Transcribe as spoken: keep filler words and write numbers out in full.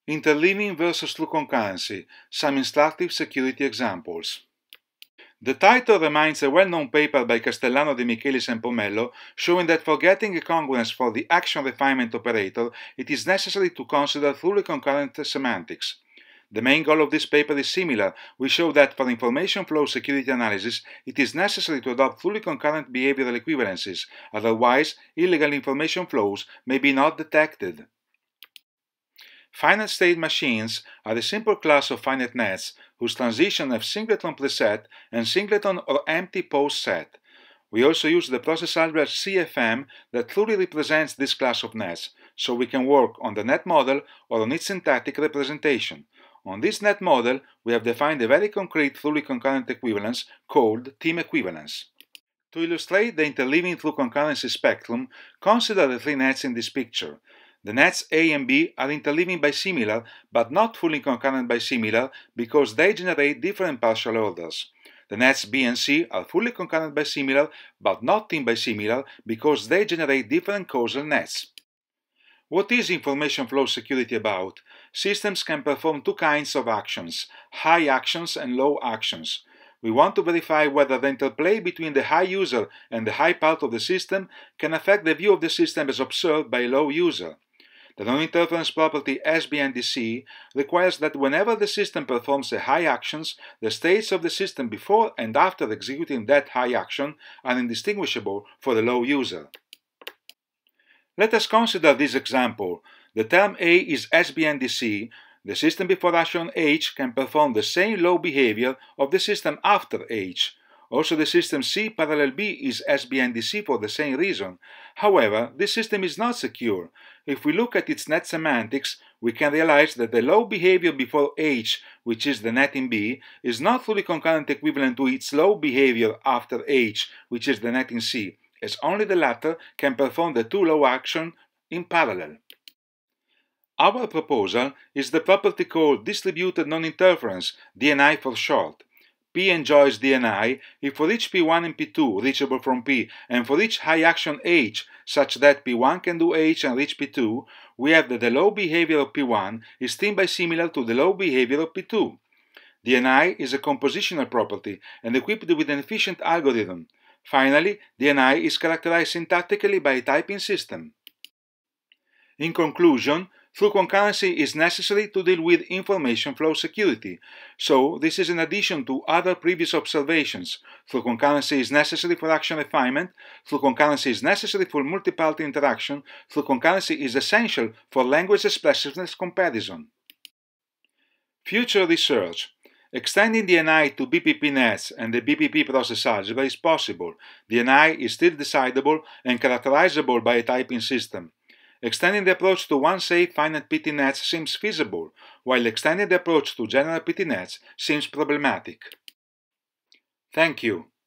Interleaving versus through concurrency, some instructive security examples. The title reminds a well-known paper by Castellano, De Michelis and Pomello showing that for getting a congruence for the action refinement operator, it is necessary to consider fully concurrent semantics. The main goal of this paper is similar. We show that for information flow security analysis, it is necessary to adopt fully concurrent behavioral equivalences, otherwise illegal information flows may be not detected. Finite state machines are a simple class of finite nets whose transitions have singleton preset and singleton or empty post set. We also use the process algebra C F M that truly represents this class of nets, so we can work on the net model or on its syntactic representation. On this net model, we have defined a very concrete fully concurrent equivalence called team equivalence. To illustrate the interleaving through concurrency spectrum, consider the three nets in this picture. The nets A and B are interleaving bisimilar, but not fully concurrent bisimilar because they generate different partial orders. The nets B and C are fully concurrent bisimilar, but not team bisimilar because they generate different causal nets. What is information flow security about? Systems can perform two kinds of actions, high actions and low actions. We want to verify whether the interplay between the high user and the high part of the system can affect the view of the system as observed by a low user. The non-interference property S B N D C requires that whenever the system performs a high actions, the states of the system before and after executing that high action are indistinguishable for the low user. Let us consider this example. The term A is S B N D C. The system before action H can perform the same low behavior of the system after H. Also, the system C parallel B is S B N D C for the same reason. However, this system is not secure. If we look at its net semantics, we can realize that the low behavior before H, which is the net in B, is not fully concurrent equivalent to its low behavior after H, which is the net in C, as only the latter can perform the two low actions in parallel. Our proposal is the property called distributed non-interference, D N I for short. P enjoys D N I if for each P one and P two reachable from P and for each high action H such that P one can do H and reach P two, we have that the low behavior of P one is team bisimilar to the low behavior of P two. D N I is a compositional property and equipped with an efficient algorithm. Finally, D N I is characterized syntactically by a typing system. In conclusion, through concurrency is necessary to deal with information flow security, so this is in addition to other previous observations. Through concurrency is necessary for action refinement, through concurrency is necessary for multi-party interaction, through concurrency is essential for language expressiveness comparison. Future research. Extending D N I to B P P nets and the B P P process algebra is possible. D N I is still decidable and characterizable by a typing system. Extending the approach to one-safe finite P T nets seems feasible, while extending the approach to general P T nets seems problematic. Thank you.